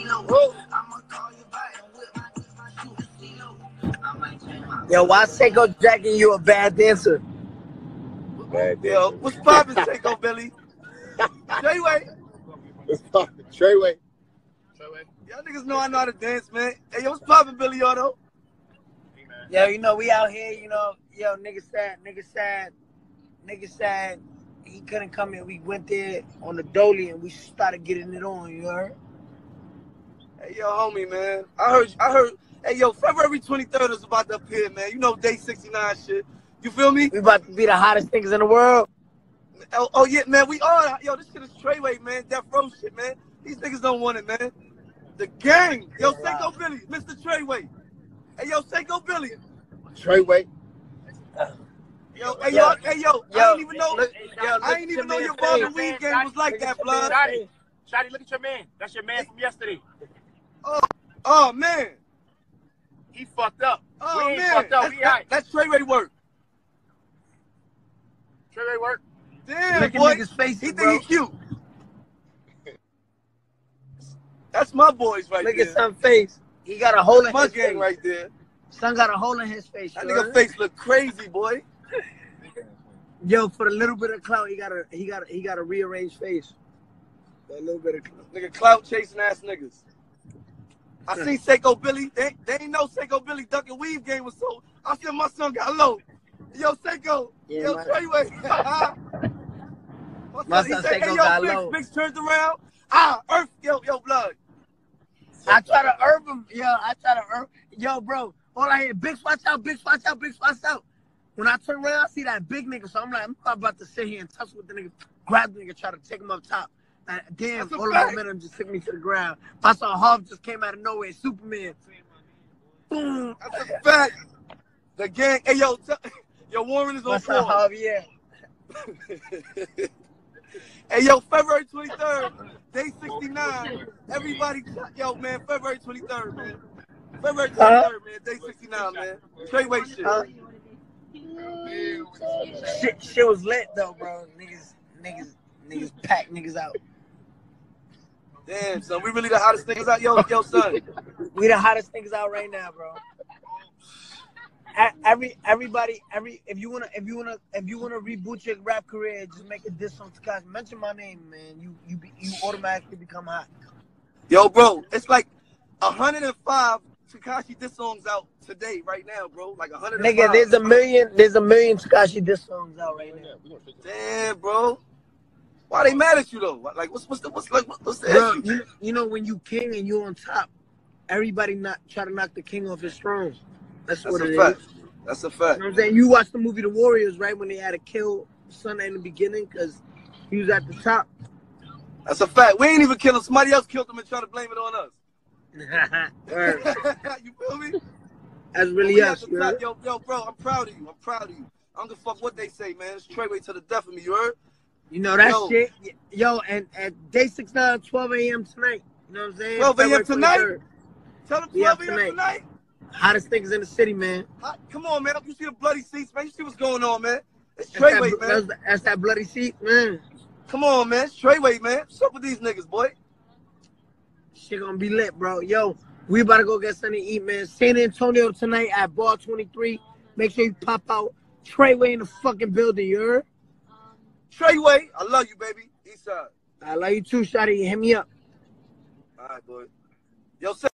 Yo, why Seiko jacking you a bad dancer? Bad dancer. Yo, what's poppin', Seiko Billy? Treyway. What's poppin', Treyway? Y'all niggas know I know how to dance, man. Hey, yo, what's poppin', Billy Otto? Yo, you know, we out here, you know, yo, nigga said he couldn't come here. We went there on the dolly and we started getting it on, you heard? Hey, yo, homie, man. I heard, hey, yo, February 23rd is about to appear, man. You know, day 69 shit. You feel me? We about to be the hottest niggas in the world. Oh yeah, man, we are. Yo, this shit is Treyway, man. Death Row shit, man. These niggas don't want it, man. The gang. Yo, Seiko Billy, Mr. Treyway. Hey, yo, Seiko Billy. Treyway. Yo, hey, yo, I ain't even know. I ain't even know your Barbie Weed game was like that, blood. Shotty, look at your man. That's your man from yesterday. Oh man. He fucked up. Oh we ain't man. fucked up. That's Treyway work. Treyway work. Damn, Look at boy. niggas' faces, He think bro. he cute. That's my boys right Look there. at some face. He got a hole in My his gang face. right there. Son got a hole in his face. That you nigga heard? face look crazy, boy. Yo, for a little bit of clout, he got a rearranged face. For a little bit of clout. Nigga clout chasing ass niggas. I seen Seiko Billy. They ain't know Seiko Billy duck and weave game was so. I said my son got low. Yo, Seiko. Yeah, yo, Treyway. My he son said, Seiko hey, got yo, low. Bix turned around. Earth, yo, blood. I try to herb him. Yo, bro. All I hear, Bix, watch out, Bix, watch out, Bix, watch out. When I turn around, I see that big nigga. So I'm like, I'm not about to sit here and touch with the nigga, grab the nigga, try to take him up top. Damn, all of momentum just took me to the ground. I saw Harv just came out of nowhere, Superman. Boom. That's a fact. The gang, hey, yo, Warren is on What's up, board. Harv? Yeah. Hey, yo, February 23rd, day 69. Everybody, yo, man, February 23rd, man. February 23rd, man, day 69, man. Treyway shit. Shit was lit though, bro. Niggas pack niggas out. Damn, son, we really the hottest niggas out, yo, son. We the hottest niggas out right now, bro. Everybody, if you wanna reboot your rap career, just make a diss on Tekashi. Mention my name, man. You automatically become hot. Yo, bro, it's like 105 Tekashi diss songs out today, right now, bro. Like 105. Nigga, there's a million Tekashi diss songs out right now. Damn, bro. Why they mad at you though? Like, what's the Bro, issue? you know when you king and you on top, everybody try to knock the king off his throne. That's what it fact. is. That's a fact. You know what I'm saying? You watched the movie The Warriors, right? When they had to kill Sunday in the beginning because he was at the top. That's a fact. We ain't even kill him. Somebody else killed him and tried to blame it on us. Word. You feel me? That's really us, top, yo, bro, I'm proud of you. I don't give a fuck what they say, man. It's Treyway to the death of me, you heard? You know that shit? Yo, and at day 69, 12 a.m. tonight. You know what I'm saying? 12 a.m. tonight? 23rd. Tell them 12 a.m. tonight? Hottest niggas in the city, man. Come on, man. You see the bloody seats, man. You see what's going on, man. It's Treyway, man. That's that bloody seat, man. Come on, man. It's Treyway, man. What's up with these niggas, boy? Shit gonna be lit, bro. Yo, we about to go get something to eat, man. San Antonio tonight at Bar 23. Make sure you pop out. Treyway in the fucking building, you heard? Treyway, I love you, baby. Eastside. I love you too, Shotty. Hit me up. All right, boy. Yo,